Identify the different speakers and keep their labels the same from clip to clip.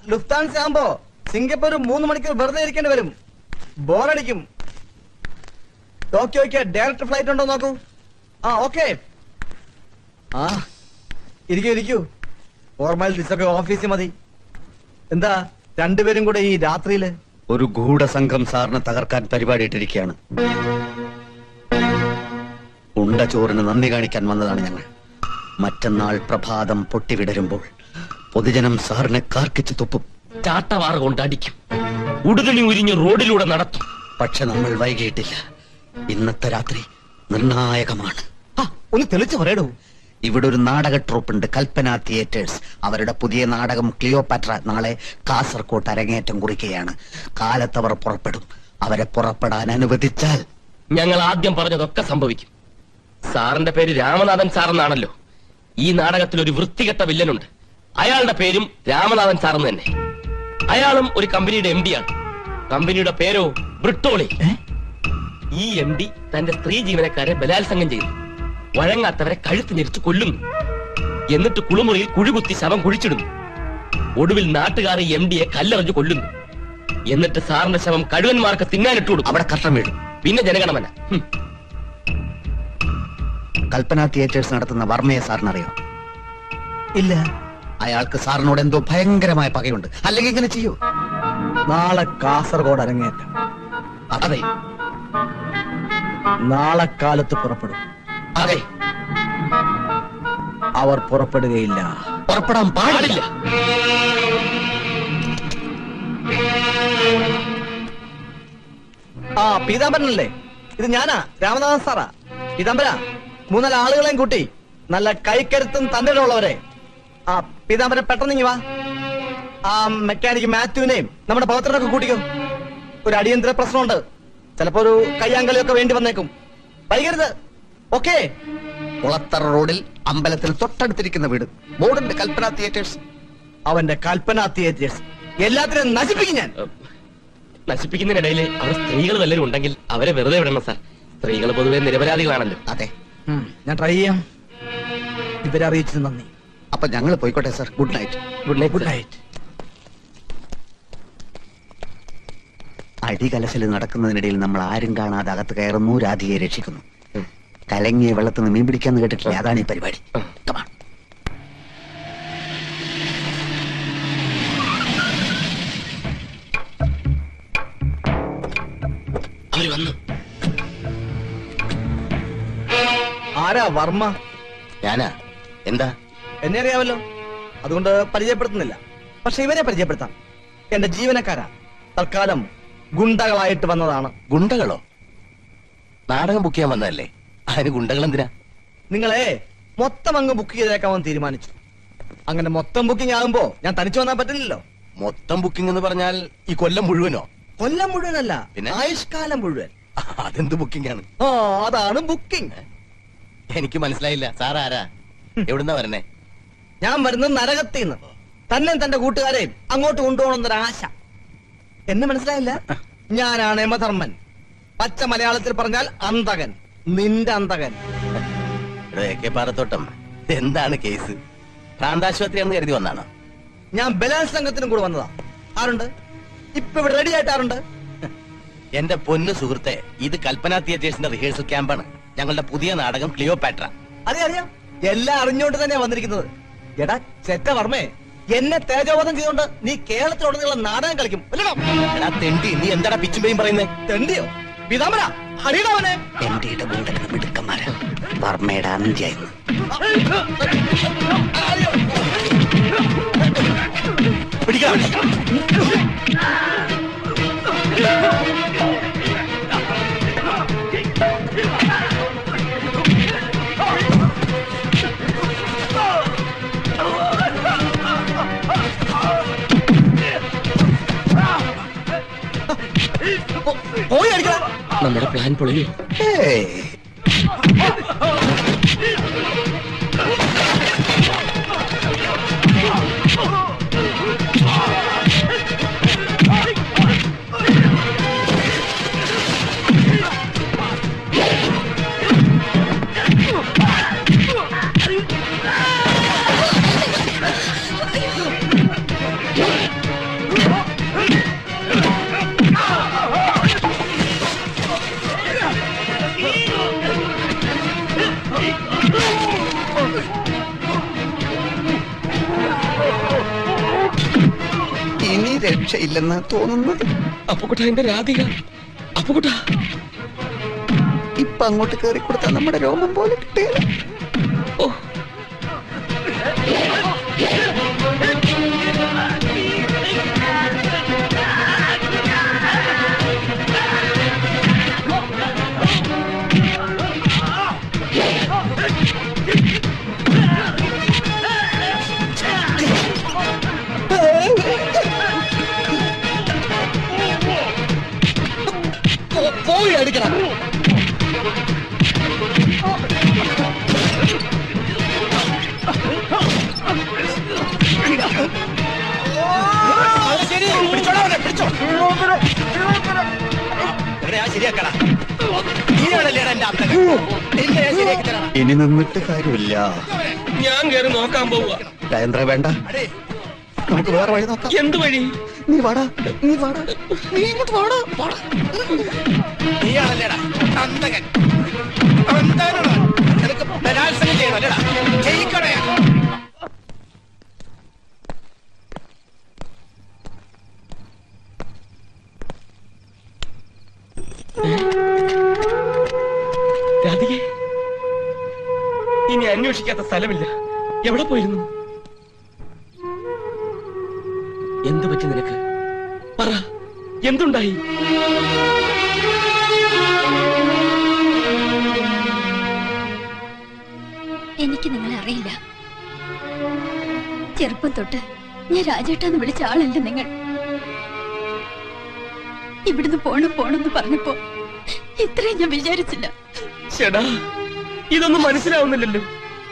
Speaker 1: Lufthansa ആകുമ്പോ Singapore 3 മണിക്കൂർ വെറുതെ ഇരിക്കേണ്ടി വരും. ബോറടിക്കും. ടോക്കിയോയ്ക്ക് ഡയറക്റ്റ് ഫ്ലൈറ്റ് ഉണ്ടോ നോക്കൂ. ഓക്കെ. ഇരിക്കൂ. ഫോർമാലിറ്റീസ് ഒക്കെ ഓഫീസിൽ മതി. എന്താ രണ്ടുപേരും കൂടെ ഈ രാത്രിയില്?
Speaker 2: ഒരു ഗൂഢസംഘം സാറിനെ തകർക്കാൻ പരിപാടി ഇട്ടിരിക്കുകയാണ്. ഉണ്ട ചോറിന് നന്ദി കാണിക്കാൻ വന്നതാണ് ഞങ്ങൾ. മറ്റന്നാൾ പ്രഭാതം പൊട്ടിവിടരുമ്പോൾ പൊതുജനം സാറിനെ കാർക്കിച്ച് തുപ്പും.
Speaker 3: ചാട്ടവാറ കൊണ്ടടിക്കും. ഉടുതുണി ഉരിഞ്ഞ് റോഡിലൂടെ നടത്തും.
Speaker 2: പക്ഷെ നമ്മൾ വൈകിയിട്ടില്ല. ഇന്നത്തെ രാത്രി നിർണായകമാണ്.
Speaker 1: ഒന്ന് തെളിച്ചു പറയടൂ.
Speaker 2: ഇവിടെ ഒരു നാടക ട്രൂപ്പുണ്ട്, കൽപ്പന തിയേറ്റേഴ്സ്. അവരുടെ പുതിയ നാടകം ക്ലിയോപാട്ര നാളെ കാസർകോട്ട് അരങ്ങേറ്റം കുറിക്കുകയാണ്. കാലത്തവർ പുറപ്പെടും. അവരെ പുറപ്പെടാൻ അനുവദിച്ചാൽ
Speaker 3: ഞങ്ങൾ ആദ്യം പറഞ്ഞതൊക്കെ സംഭവിക്കും. സാറിന്റെ പേര് രാമനാഥൻ സാറെന്നാണല്ലോ. ഈ നാടകത്തിൽ ഒരു വൃത്തികെട്ട വില്ലനുണ്ട്. അയാളുടെ പേരും രാമനാഥൻ സാറെന്ന് തന്നെ. അയാളും ഒരു കമ്പനിയുടെ MD ആണ്. കമ്പനിയുടെ പേരോ ബ്രിട്ടോളി. ഈ MD തന്റെ സ്ത്രീ ജീവനക്കാരെ ബലാത്സംഗം ചെയ്തു. വഴങ്ങാത്തവരെ കഴുത്ത് ഞെരിച്ച് കൊല്ലുന്നു. എന്നിട്ട് കുളിമുറിയിൽ കുഴികുത്തി ശവം കുഴിച്ചിടുന്നു. ഒടുവിൽ നാട്ടുകാരെ MDയെ കല്ലെറിഞ്ഞ് കൊല്ലുന്നു. എന്നിട്ട് സാറിന്റെ ശവം കഴുകന്മാർക്ക് തിന്നാനിട്ട് കൊടുക്കും.
Speaker 2: അവിടെ കഷ്ടം വീഴും.
Speaker 3: പിന്നെ ജനഗണമന.
Speaker 2: കൽപ്പന തിയേറ്റേഴ്സ് നടത്തുന്ന വർമ്മയെ സാറിനറിയോ?
Speaker 1: ഇല്ല.
Speaker 2: അയാൾക്ക് സാറിനോട് എന്തോ ഭയങ്കരമായ പകയുണ്ട്. അല്ലെങ്കിൽ ഇങ്ങനെ ചെയ്യൂ.
Speaker 1: നാളെ കാസർഗോഡ് അരങ്ങേറ്റം.
Speaker 3: അതെ.
Speaker 1: നാളെ കാലത്ത് പുറപ്പെടും.
Speaker 3: അതെ.
Speaker 1: അവർ പുറപ്പെടുകയില്ല.
Speaker 2: പുറപ്പെടാൻ പാടില്ല.
Speaker 1: പീതാംബരനല്ലേ? ഇത് ഞാനാ, രാമനാഥൻ സാറാ. പീതാംബര, 3-4 ആളുകളെയും കൂട്ടി നല്ല കൈക്കരുത്തും തന്നിടമുള്ളവരെ. പീതാംബരൻ പെട്ടെന്ന് വാ. മെക്കാനിക് മാത്യുവിനെയും നമ്മുടെ പൗത്രനൊക്കെ കൂട്ടിക്കോ. ഒരു അടിയന്തര പ്രശ്നമുണ്ട്. ചിലപ്പോ ഒരു കയ്യാങ്കളിയൊക്കെ വേണ്ടി വന്നേക്കും. വൈകരുത്. ഓക്കെ.
Speaker 2: കുളത്തറ റോഡിൽ അമ്പലത്തിൽ തൊട്ടടുത്തിരിക്കുന്ന വീട്. ബോർഡുണ്ട് കൽപ്പന തിയേറ്റേഴ്സ്.
Speaker 1: അവന്റെ കൽപ്പന തിയേറ്റേഴ്സ് എല്ലാത്തിനും നശിപ്പിക്കും ഞാൻ.
Speaker 3: നശിപ്പിക്കുന്നതിനിടയിൽ അവർ സ്ത്രീകൾ വല്ലവരും ഉണ്ടെങ്കിൽ അവരെ വെറുതെ വിടണം സാർ. സ്ത്രീകൾ പൊതുവെ നിരപരാധികളാണല്ലോ.
Speaker 2: അതെ,
Speaker 1: ഞാൻ ട്രൈ ചെയ്യാം. ഇവരെ അറിയിച്ചത് നന്ദി.
Speaker 2: അപ്പൊ ഞങ്ങൾ പോയിക്കോട്ടെ sir. Good night.
Speaker 3: Good night.
Speaker 1: Good night.
Speaker 2: അടികലശൽ നടക്കുന്നതിനിടയിൽ നമ്മൾ ആരും കാണാതെ അകത്ത് കയറുന്നു, രാധികയെ രക്ഷിക്കുന്നു. കലങ്ങിയ വെള്ളത്തിന് മീൻ പിടിക്കാന്ന് കേട്ടിട്ടില്ല? അതാണ് ഈ പരിപാടി.
Speaker 3: അവര് വന്നു.
Speaker 1: ആരാ വർമ്മ?
Speaker 2: ഞാനാ. എന്താ?
Speaker 1: എന്നെ അറിയാമല്ലോ, അതുകൊണ്ട് പരിചയപ്പെടുത്തുന്നില്ല. പക്ഷെ ഇവരെ പരിചയപ്പെടുത്താം. എന്റെ ജീവനക്കാരാ. തൽക്കാലം ഗുണ്ടകളായിട്ട് വന്നതാണ്.
Speaker 2: ഗുണ്ടകളോ? നാടകം ബുക്ക് ചെയ്യാൻ വന്നതല്ലേ? അതിന് ഗുണ്ടകൾ എന്തിനാ?
Speaker 1: നിങ്ങളെ മൊത്തം അങ്ങ് ബുക്ക് ചെയ്തേക്കാമെന്ന് തീരുമാനിച്ചു. അങ്ങനെ മൊത്തം ബുക്കിംഗ് ആകുമ്പോ ഞാൻ തനിച്ചു വന്നാൽ പറ്റില്ലല്ലോ.
Speaker 2: മൊത്തം ബുക്കിംഗ് എന്ന് പറഞ്ഞാൽ ഈ കൊല്ലം മുഴുവനോ?
Speaker 1: കൊല്ലം മുഴുവനല്ല,
Speaker 2: പിന്നെ
Speaker 1: ആയുഷ്കാലം മുഴുവൻ.
Speaker 2: അതെന്ത് ബുക്കിംഗ് ആണ്?
Speaker 1: അതാണ് ബുക്കിംഗ്.
Speaker 2: എനിക്ക് മനസ്സിലായില്ല. സാർ ആരാ? എവിടുന്നാ വരണേ?
Speaker 1: ഞാൻ വരുന്നത് നരകത്തിന്ന്. തന്നെ തന്റെ കൂട്ടുകാരെയും അങ്ങോട്ട് കൊണ്ടുപോകണമെന്നൊരാശ. എന്നെ മനസ്സിലായില്ല? ഞാനാണ് യമധർമ്മൻ. പച്ച മലയാളത്തിൽ പറഞ്ഞാൽ അന്തകൻ. നിന്റെ അന്തകൻ.
Speaker 2: പാറത്തോട്ടം, എന്താണ് കേസ്? ഭ്രാന്താശുപത്രിയാണെന്ന് കരുതി വന്നാണോ?
Speaker 1: ഞാൻ ബലാത്സംഗത്തിനും കൂടെ വന്നതാ. ആരുണ്ട് ഇപ്പൊ ഇവിടെ റെഡി ആയിട്ട്? ആരുണ്ട്?
Speaker 2: എന്റെ പൊന്നു സുഹൃത്തെ, ഇത് കൽപ്പന തിയേറ്റേഴ്സിന്റെ റിഹേഴ്സൽ ക്യാമ്പാണ്. ഞങ്ങളുടെ പുതിയ നാടകം ക്ലിയോപാട്ര.
Speaker 1: അറിയാം, എല്ലാം അറിഞ്ഞോണ്ട് തന്നെയാ വന്നിരിക്കുന്നത്. എടാ ചെറ്റ വർമ്മേ, എന്നെ തേജോവധം ചെയ്തോണ്ട് നീ കേരളത്തിലുടനീളം നാടകം കളിക്കും.
Speaker 2: എടാ തെണ്ടി, നീ എന്താടാ പിച്ചുമ്പയും പറയുന്നത്?
Speaker 1: തെണ്ടിയോ? പിതാമര ഹരിടവനെ.
Speaker 2: എംഡിയുടെ ഗുണ്ടകൾ മിടുക്കന്മാരാ. വർമ്മയുടെ അന്ത്യായിരുന്നു. പിടിക്കാം.
Speaker 1: പോയി അടിക്കണം.
Speaker 3: നമ്മുടെ പ്ലാൻ പൊളിയോ?
Speaker 2: രക്ഷയില്ലെന്ന് തോന്നുന്നത്.
Speaker 3: അപ്പുകുട്ട എന്റെ രാധിക. അപ്പുകുട്ട
Speaker 2: ഇപ്പൊ അങ്ങോട്ട് കയറി കൊടുത്താൽ നമ്മുടെ രോമം പോലെ കിട്ടിയില്ല.
Speaker 3: ഓ
Speaker 1: പോയി അടിക്കണം. ശരിയാക്കടാ.
Speaker 2: ഇനി നിന്നിട്ട് കാര്യമില്ല.
Speaker 3: ഞാൻ കയറി നോക്കാൻ പോവുക.
Speaker 2: രാജേന്ദ്ര വേണ്ട, നമുക്ക് വേറെ വഴി നോക്കാം.
Speaker 3: എന്ത് വഴി?
Speaker 2: നീ വാടാ, നീ വാടാ, നീ ഇങ്ങോട്ട് വാടാ.
Speaker 1: നീയാണല്ലേടാ അന്തകൻ. നിനക്ക് ബലാത്സംഗം ചെയ്യണല്ലേടാ? ചെയ്യിക്കണേ.
Speaker 3: രാധികേ, ഇനി അന്വേഷിക്കാത്ത സ്ഥലമില്ല. എവിടെ പോയിരുന്നു? എന്തു പറ്റി നിനക്ക്? പറ, എന്തുണ്ടായി?
Speaker 4: എനിക്ക് നിങ്ങളെ അറിയില്ല. ചെറുപ്പം തൊട്ട് ഞാൻ രാജേട്ടാന്ന് വിളിച്ച ആളല്ല നിങ്ങൾ. ഇവിടുന്ന് പോണെന്ന് പറഞ്ഞപ്പോ ഇത്രയും ഞാൻ വിചാരിച്ചില്ല.
Speaker 3: ചേടാ, ഇതൊന്നും മനസ്സിലാവുന്നില്ലല്ലോ.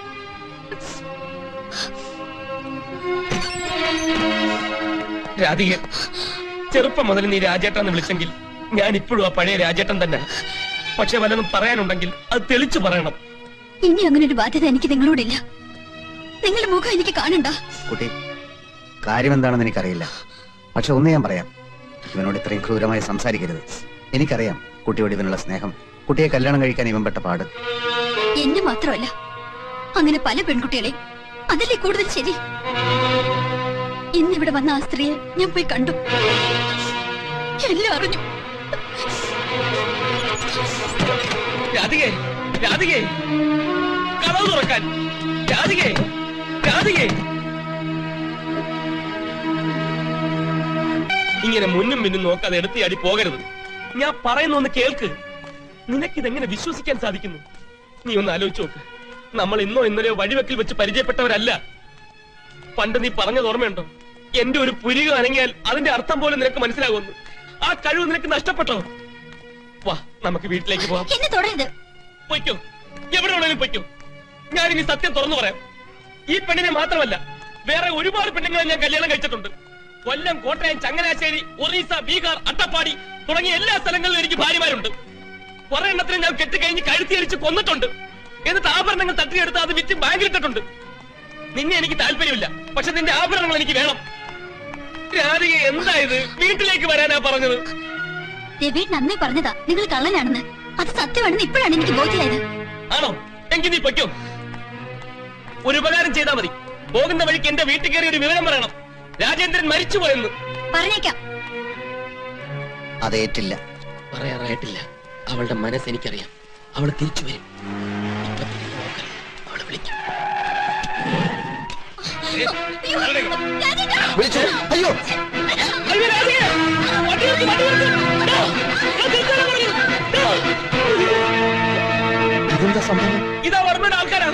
Speaker 3: രാധിക, ചെറുപ്പം മുതൽ നീ രാജേട്ടാന്ന് വിളിച്ചെങ്കിൽ ഞാൻ ഇപ്പോഴും ആ പഴയ രാജേട്ടൻ തന്നെ. പക്ഷെ വല്ലതും പറയാനുണ്ടെങ്കിൽ അത് തെളിച്ചു പറയണം.
Speaker 4: ഇനി അങ്ങനെ ഒരു ബാധ്യത എനിക്ക് നിങ്ങളോടില്ല. നിങ്ങളുടെ മുഖം എനിക്ക് കാണണ്ട.
Speaker 2: കുട്ടി, കാര്യം എന്താണെന്ന് എനിക്കറിയില്ല. പക്ഷെ ഒന്ന് ഞാൻ പറയാം, ഇവനോട് ഇത്രയും ക്രൂരമായി സംസാരിക്കരുത്. എനിക്കറിയാം കുട്ടിയോട് ഇവനുള്ള സ്നേഹം. കുട്ടിയെ കല്യാണം കഴിക്കാൻ ഇവൻ പെട്ട പാട്.
Speaker 4: എന്നെ മാത്രമല്ല, അങ്ങനെ പല പെൺകുട്ടികളെ. അതല്ലേ കൂടുതൽ ശരി. ഇന്നിവിടെ വന്ന ആ സ്ത്രീയെ ഞാൻ പോയി കണ്ടു. എല്ലാം അറിഞ്ഞു.
Speaker 3: രാധികേ, രാധികേ, കതവ് തുറക്കാൻ. രാധികേ, രാധികേ. ഇങ്ങനെ മുന്നും പിന്നും നോക്കാതെ എടുത്തിയാടി പോകരുത്. ഞാൻ പറയുന്നൊന്ന് കേൾക്ക്. നിനക്കിതെങ്ങനെ വിശ്വസിക്കാൻ സാധിക്കുന്നു? നീ ഒന്ന് ആലോചിച്ച് നോക്ക്. നമ്മൾ ഇന്നോ ഇന്നലെയോ വഴിവെക്കിൽ വെച്ച് പരിചയപ്പെട്ടവരല്ല. പണ്ട് നീ പറഞ്ഞത് ഓർമ്മയുണ്ടോ? എന്റെ ഒരു പുരിക അനങ്ങിയാൽ അതിന്റെ അർത്ഥം പോലും നിനക്ക് മനസ്സിലാകുന്നു. ആ കഴിവ് നിനക്ക് നഷ്ടപ്പെട്ടോ? വാ, നമുക്ക് വീട്ടിലേക്ക് പോവാം.
Speaker 4: എന്നെ തുടരുത്.
Speaker 3: പൊയ്ക്കോ, എവിടെ വേണേലും പൊയ്ക്കോ. ഞാനിനി സത്യം തുറന്നു പറയാം. ഈ പെണ്ണിനെ മാത്രമല്ല, വേറെ ഒരുപാട് പെണ്ണുങ്ങളെ ഞാൻ കല്യാണം കഴിച്ചിട്ടുണ്ട്. കൊല്ലം, കോട്ടയം, ചങ്ങനാശ്ശേരി, ഒറീസ, ബീഹാർ, അട്ടപ്പാടി തുടങ്ങിയ എല്ലാ സ്ഥലങ്ങളിലും എനിക്ക് ഭാര്യമാരുണ്ട്. കുറെ എണ്ണത്തിന് ഞാൻ കെട്ടിക്കഴിഞ്ഞ് കഴുത്തിയടിച്ച് കൊന്നിട്ടുണ്ട്. എന്നിട്ട് ആഭരണങ്ങൾ തട്ടിയെടുത്ത് അത് വിറ്റ് ബാങ്കിലിട്ടിട്ടുണ്ട്. നിന്നെ എനിക്ക് താല്പര്യമില്ല, പക്ഷെ നിന്റെ ആഭരണങ്ങൾ എനിക്ക് വേണം. രാധിക, എന്തായത്? വീട്ടിലേക്ക് വരാനാ പറഞ്ഞത്.
Speaker 4: രവി നന്നേ പറഞ്ഞതാ നിങ്ങൾ കള്ളനാണെന്ന്. അത് സത്യമാണെന്ന് ഇപ്പോഴാണ് എനിക്ക് ബോധ്യമായത്.
Speaker 3: ആണോ? എങ്കിൽ നീ പൊയ്ക്കോ. ഒരു ഉപകാരം ചെയ്താൽ മതി. പോകുന്ന വഴിക്ക് എന്റെ വീട്ടിൽ കയറി ഒരു വിവരം പറയണം. രാജേന്ദ്രൻ മരിച്ചുപോയെന്ന്
Speaker 4: പറഞ്ഞേക്കാം.
Speaker 2: അതേറ്റില്ല.
Speaker 3: പറയാറായിട്ടില്ല. അവളുടെ മനസ്സ് എനിക്കറിയാം. അവൾ തിരിച്ചു വരും. അവളെ വിളിക്കും.
Speaker 2: വിളിച്ചു. അയ്യോ, ഇതെന്താ സംഭവം?
Speaker 3: ഇതാ വർമ്മയുടെ ആൾക്കാരാ.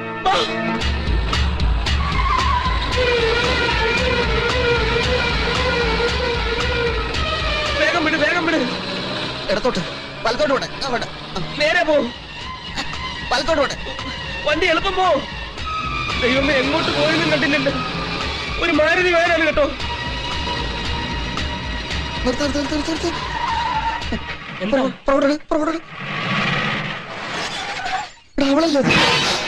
Speaker 3: വേഗം വിട്, വേഗം വിട്.
Speaker 2: ഇടത്തോട്ട്, വലത്തോട്ട് പോട്ടെ. അവിടെ
Speaker 3: നേരെ പോ.
Speaker 2: വലത്തോട്ട് പോട്ടെ.
Speaker 3: വണ്ടി എളുപ്പം പോ. ദൈവമേ, എങ്ങോട്ട് പോയെന്നും കണ്ടില്ലല്ലോ. ഒരു മാരുതി വേനാണ് കേട്ടോ.
Speaker 2: എന്താ?
Speaker 3: അവളല്ലേ?